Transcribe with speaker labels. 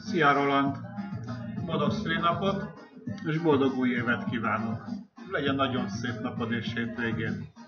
Speaker 1: Szia Roland! Boldog szülinapot és boldog új évet kívánok! Legyen nagyon szép napod és hétvégén!